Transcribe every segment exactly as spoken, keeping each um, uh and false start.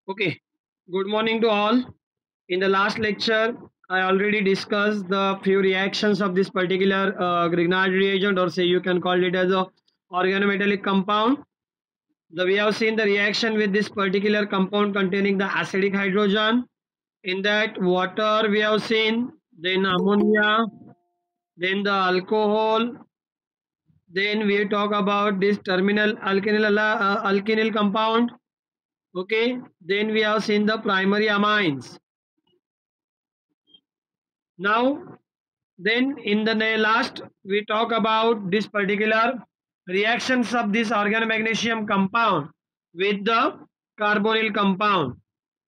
Okay, good morning to all. In the last lecture, I already discussed the few reactions of this particular uh, Grignard reagent, or say you can call it as a organometallic compound. The, we have seen the reaction with this particular compound containing the acidic hydrogen. In that, water we have seen, then ammonia, then the alcohol, then we talk about this terminal alkynyl, uh, alkynyl compound. Okay, then we have seen the primary amines. Now, then in the last, we talk about this particular reactions of this organomagnesium compound with the carbonyl compound.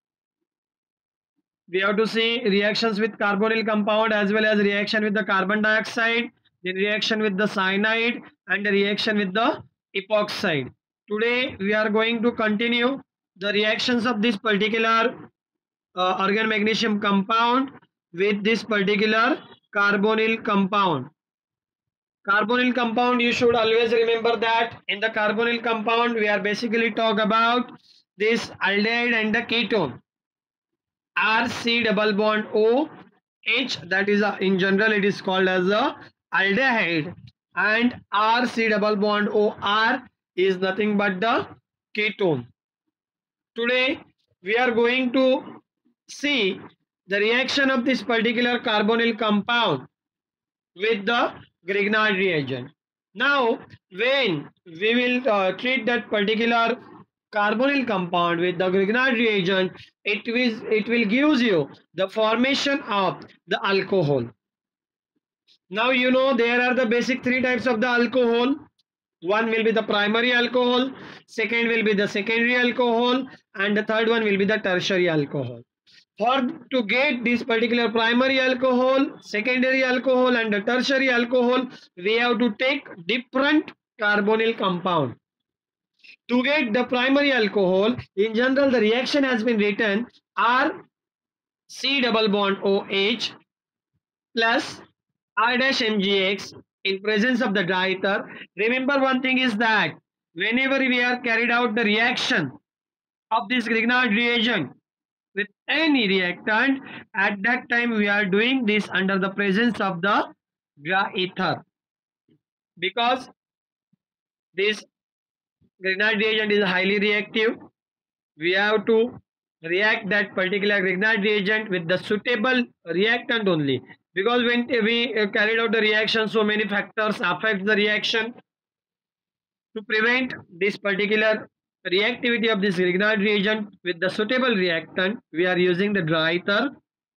We have to see reactions with carbonyl compound as well as reaction with the carbon dioxide, then reaction with the cyanide and the reaction with the epoxide. Today we are going to continue the reactions of this particular uh, organomagnesium compound with this particular carbonyl compound. Carbonyl compound, you should always remember that in the carbonyl compound we are basically talk about this aldehyde and the ketone. R C double bond O H, that is a, in general it is called as a aldehyde, and R C double bond O R is nothing but the ketone. Today we are going to see the reaction of this particular carbonyl compound with the Grignard reagent. Now, when we will uh, treat that particular carbonyl compound with the Grignard reagent, it will it will gives you the formation of the alcohol. Now you know there are the basic three types of the alcohol. One will be the primary alcohol, second will be the secondary alcohol, and the third one will be the tertiary alcohol. For to get this particular primary alcohol, secondary alcohol and the tertiary alcohol, we have to take different carbonyl compound. To get the primary alcohol, in general the reaction has been written R C double bond OH plus R dash M G X in presence of the dry ether. Remember one thing is that whenever we are carried out the reaction of this Grignard reagent with any reactant, at that time we are doing this under the presence of the dry ether, because this Grignard reagent is highly reactive. We have to react that particular Grignard reagent with the suitable reactant only, because when we uh, carried out the reaction, so many factors affect the reaction. To prevent this particular reactivity of this Grignard reagent with the suitable reactant, we are using the dry ether.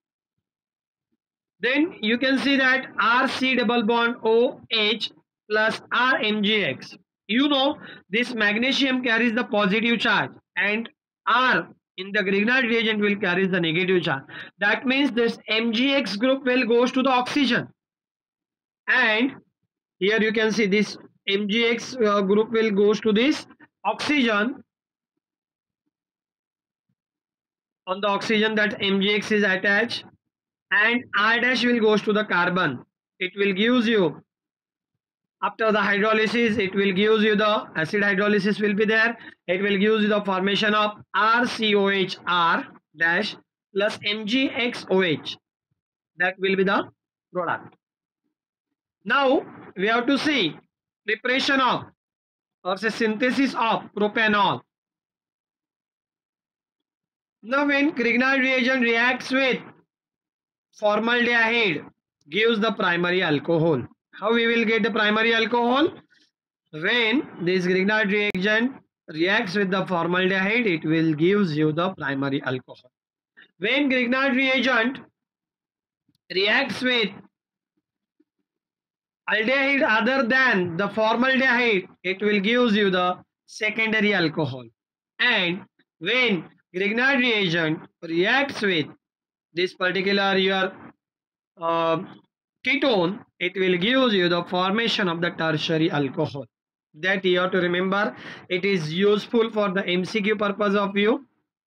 Then you can see that R C double bond OH plus R M G X. You know this magnesium carries the positive charge and R in the Grignard reagent will carry the negative charge. That means this M G X group will goes to the oxygen, and here you can see this M G X uh, group will goes to this oxygen. On the oxygen that M G X is attached, and R dash will goes to the carbon. It will gives you, after the hydrolysis, it will gives you the acid hydrolysis will be there. It will gives you the formation of R C O H R dash plus M G X O H. That will be the product. Now we have to see preparation of, or say synthesis of, propanol. Now when Grignard reagent reacts with formaldehyde, gives the primary alcohol. How we will get the primary alcohol? When this Grignard reagent reacts with the formaldehyde, it will gives you the primary alcohol. When Grignard reagent reacts with aldehyde other than the formaldehyde, it will gives you the secondary alcohol. And when Grignard reagent reacts with this particular your uh, ketone, it will give you the formation of the tertiary alcohol. That you have to remember. It is useful for the M C Q purpose of you.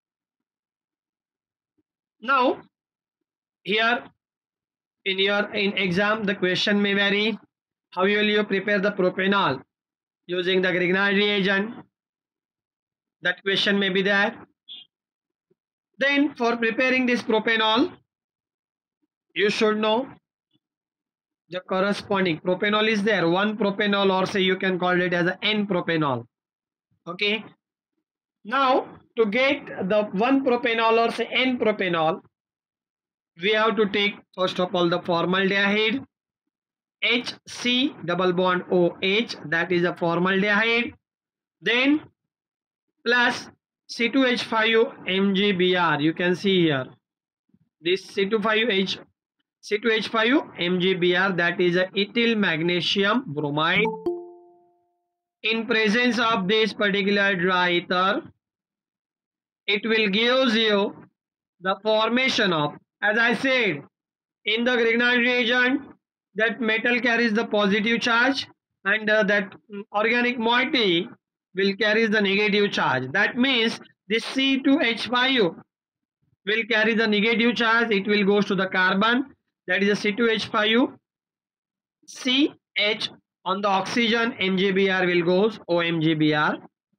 Now here in your in exam the question may vary. How will you prepare the propanol using the Grignard reagent? That question may be there. Then for preparing this propanol, you should know the corresponding propanol is there, one propanol, or say you can call it as a N propanol. Okay. Now to get the one propanol or say N propanol, we have to take first of all the formaldehyde, H C double bond O H, that is a formaldehyde, then plus C two H five M G B R. You can see here this C two H C two H five M G B R, that is a ethyl magnesium bromide. In presence of this particular dry ether, it will give you the formation of, as I said, in the Grignard reagent, that metal carries the positive charge and uh, that organic moiety will carry the negative charge. That means this C two H five will carry the negative charge, it will goes to the carbon, that is a C two H five, C H on the oxygen, M G B R will goes O M G B R.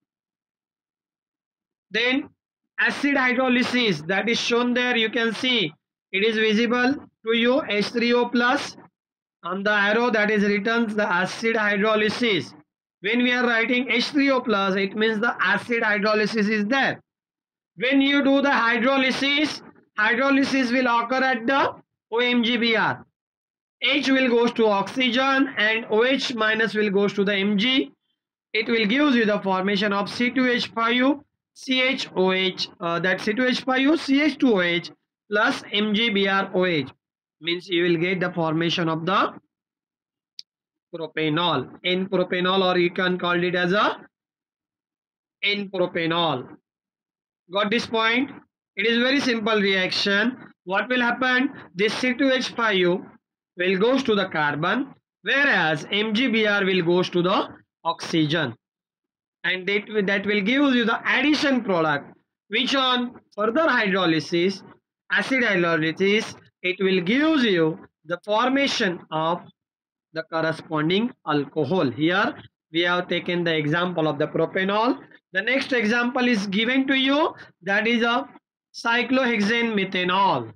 Then acid hydrolysis, that is shown there, you can see it is visible to you, H three O plus on the arrow, that is written the acid hydrolysis. When we are writing H three O plus, it means the acid hydrolysis is there. When you do the hydrolysis, hydrolysis will occur at the O M G B R. H will goes to oxygen and OH minus will goes to the M G. It will gives you the formation of C two H five C H O H, uh, that C two H five C H two O H plus M G B R O H, means you will get the formation of the propanol, N propanol, or you can call it as a N propanol. Got this point? It is very simple reaction. What will happen? This C two H five will goes to the carbon, whereas M G B R will goes to the oxygen, and that, that will give you the addition product, which on further hydrolysis, acid hydrolysis, it will give you the formation of the corresponding alcohol. Here we have taken the example of the propanol. The next example is given to you, that is a cyclohexane methanol.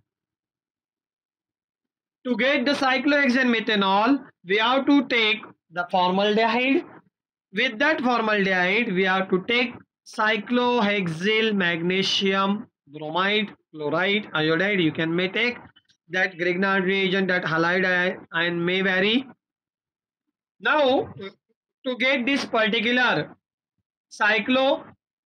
To get the cyclohexane methanol, we have to take the formaldehyde. With that formaldehyde, we have to take cyclohexyl magnesium bromide, chloride, iodide. You can may take that Grignard reagent, that halide ion may vary. Now, to get this particular cyclohexyl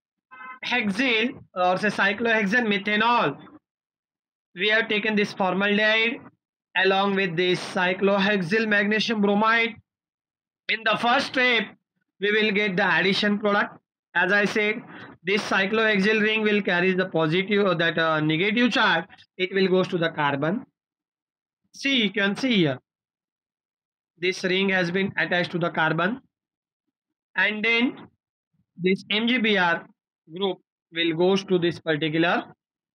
or say cyclohexane methanol, we have taken this formaldehyde along with this cyclohexyl magnesium bromide. In the first step, we will get the addition product. As I said, this cyclohexyl ring will carry the positive or that uh, negative charge. It will goes to the carbon. See, you can see here, this ring has been attached to the carbon, and then this M G B R group will goes to this particular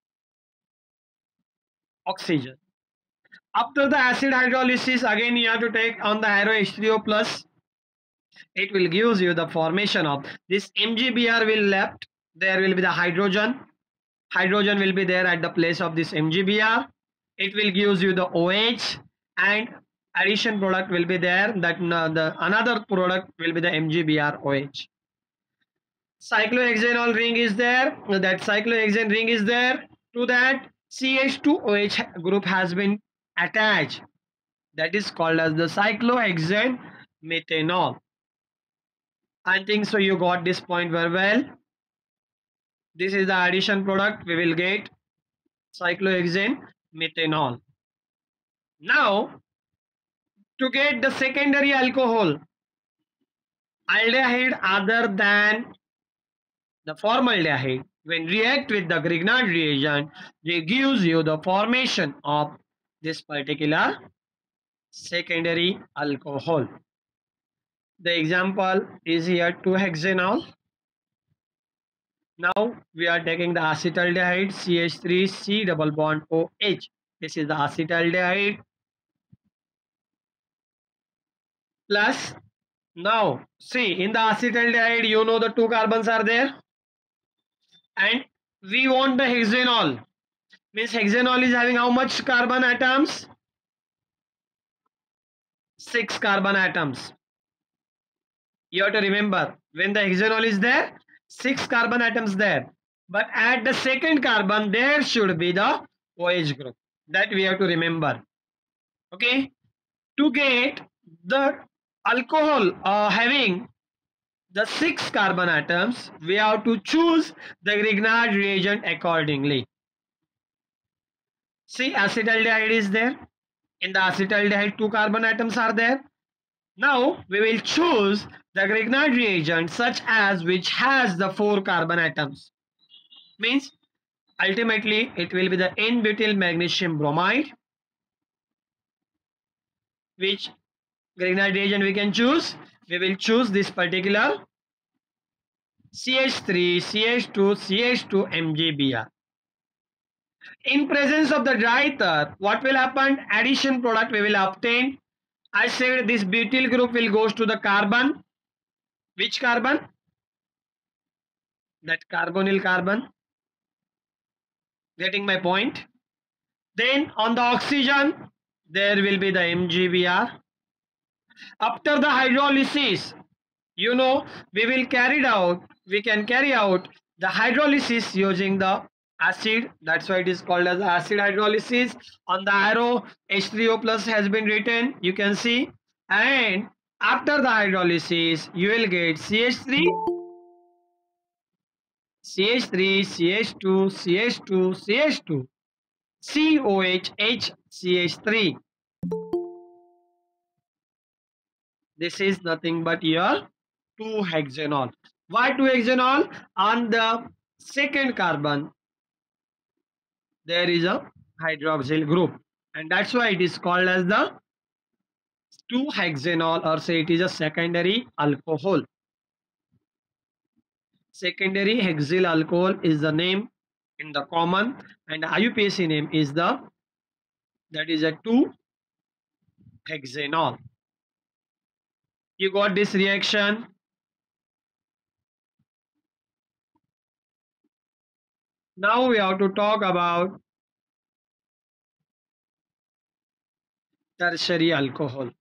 oxygen. After the acid hydrolysis, again you have to take on the arrow H three O plus. It will gives you the formation of this M G B R will left. There will be the hydrogen. Hydrogen will be there at the place of this M G B R. It will gives you the OH, and addition product will be there. That uh, the another product will be the M G B R O H. Cyclohexanol ring is there. That cyclohexane ring is there. To that C H two O H group has been attached. That is called as the cyclohexane methanol. I think so you got this point very well. This is the addition product. We will get cyclohexane methanol. Now, to get the secondary alcohol, aldehyde other than the formaldehyde, when react with the Grignard reagent, they gives you the formation of this particular secondary alcohol. The example is here two hexanol. Now we are taking the acetaldehyde C H three C double bond O H. This is the acetaldehyde. Plus, now see, in the acetaldehyde, you know the two carbons are there, and we want the hexanol. Means hexanol is having how much carbon atoms? Six carbon atoms. You have to remember, when the hexanol is there, six carbon atoms there. But at the second carbon, there should be the OH group. That we have to remember. Okay. To get the alcohol uh, having the six carbon atoms, we have to choose the Grignard reagent accordingly. See, acetaldehyde is there. In the acetaldehyde, two carbon atoms are there. Now we will choose the Grignard reagent such as which has the four carbon atoms. Means ultimately it will be the N-butyl magnesium bromide. Which Grignard reagent we can choose? We will choose this particular C H three, C H two, C H two, M G B R. In presence of the dry ether, what will happen? Addition product we will obtain. I said this butyl group will goes to the carbon. Which carbon? That carbonyl carbon. Getting my point? Then on the oxygen, there will be the M G B R. After the hydrolysis, you know, we will carry out, we can carry out the hydrolysis using the acid. That's why it is called as acid hydrolysis. On the arrow, H three O plus has been written, you can see. And after the hydrolysis, you will get C H three, C H three, C H two, C H two, C H two, C O H, H, C H three. This is nothing but your two hexanol. Why two hexanol? On the second carbon, there is a hydroxyl group. And that's why it is called as the two hexanol, or say it is a secondary alcohol. Secondary hexyl alcohol is the name in the common, and I U P A C name is the, that is a two hexanol. You got this reaction? Now we have to talk about tertiary alcohol.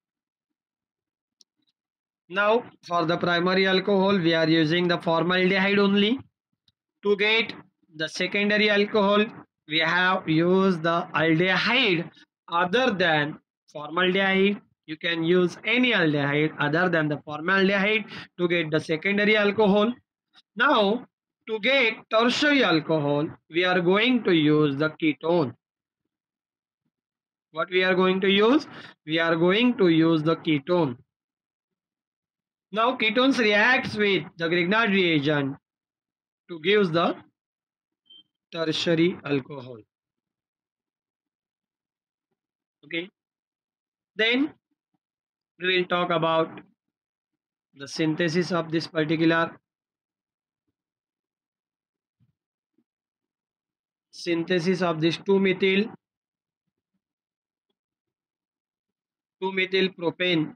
Now for the primary alcohol, we are using the formaldehyde only. To get the secondary alcohol, we have used the aldehyde other than formaldehyde. You can use any aldehyde other than the formaldehyde to get the secondary alcohol. Now, to get tertiary alcohol, we are going to use the ketone. What we are going to use? We are going to use the ketone. Now, ketones reacts with the Grignard reagent to give the tertiary alcohol. Okay. Then we will talk about the synthesis of this particular synthesis of this two methyl two methyl propane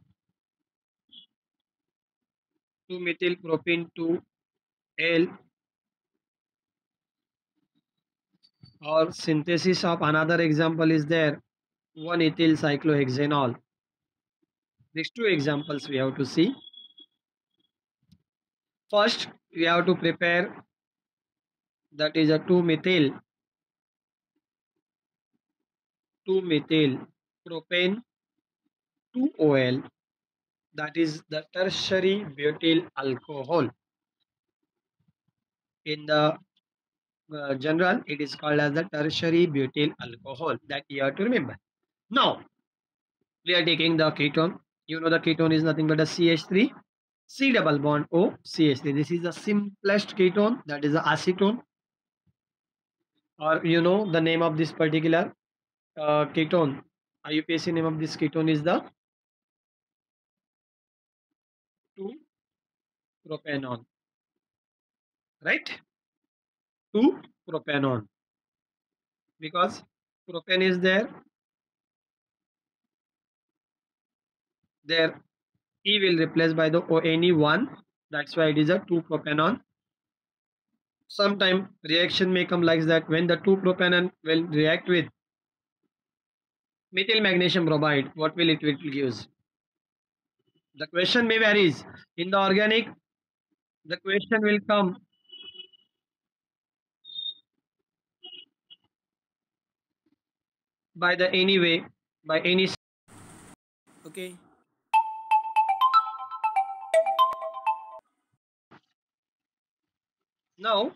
two methyl propane two L, or synthesis of another example is there, one ethyl cyclohexanol. These two examples we have to see. First, we have to prepare, that is a two methyl two methyl propane two O L, that is the tertiary butyl alcohol. In the uh, general, it is called as the tertiary butyl alcohol. That you have to remember. Now, we are taking the ketone. You know the ketone is nothing but a C H three, C double bond O, C H three. This is the simplest ketone, that is the acetone. Or you know the name of this particular uh, ketone. I U P A C name of this ketone is the two propanone. Right? two propanone. Because propane is there, there E will replace by the O N E one. That's why it is a two propanone. sometime reaction may come like that when the two propanol will react with methyl magnesium bromide. What will it will give? The question may varies. In the organic, the question will come by the any way, by any. Okay. Now,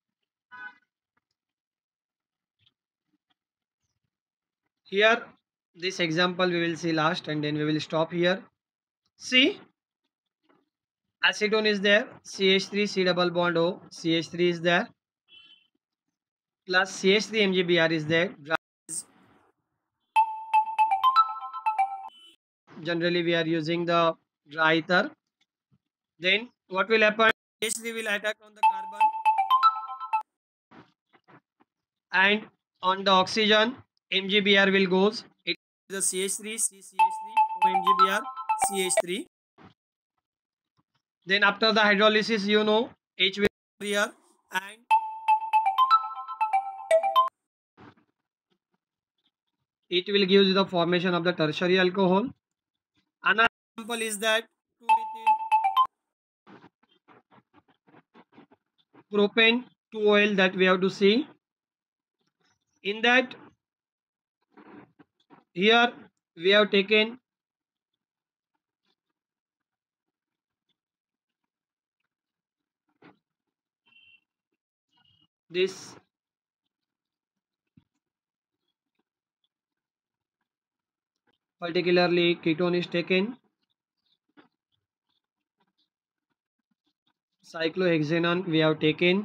here, this example we will see last and then we will stop here. See, acetone is there, C H three, C double bond O, C H three is there, plus C H three M G B R is there. Generally, we are using the dry ether. Then, what will happen? C H three will attack on the carbon and on the oxygen, M G B R will goes. It is the C H three, C C H three, O M G B R, C H three. Then after the hydrolysis, you know, H will be here and it will give you the formation of the tertiary alcohol. Another example is that two ethyl propane two oil that we have to see. In that, here we have taken this particularly ketone is taken, cyclohexanone we have taken,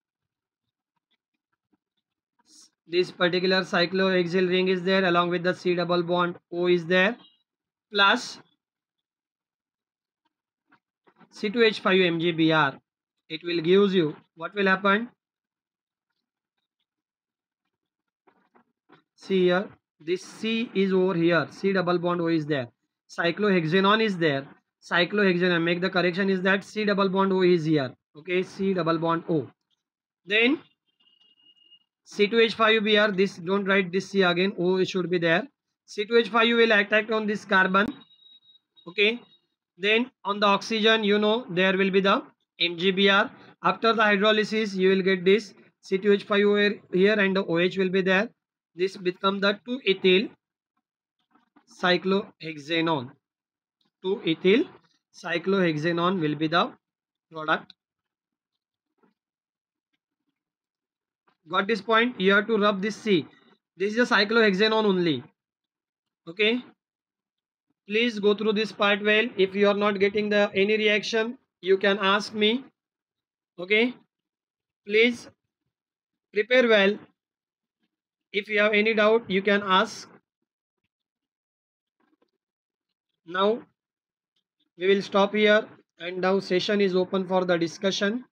this particular cyclohexyl ring is there along with the C double bond O is there, plus C two H five M G B R. It will gives you, what will happen? See here, this C is over here, C double bond O is there, cyclohexanone is there, cyclohexanone, make the correction is that C double bond O is here, okay, C double bond O. Then C two H five B R, this don't write this C again, O should be there. C two H five will attack on this carbon, okay. Then on the oxygen, you know, there will be the M G B R. After the hydrolysis, you will get this C two H five over here and the OH will be there. This become the two ethyl cyclohexanone. two ethyl cyclohexanone will be the product. Got this point? You have to rub this C. This is a cyclohexanone only. Okay. Please go through this part well. If you are not getting the any reaction, you can ask me. Okay. Please prepare well. If you have any doubt, you can ask. Now we will stop here and now session is open for the discussion.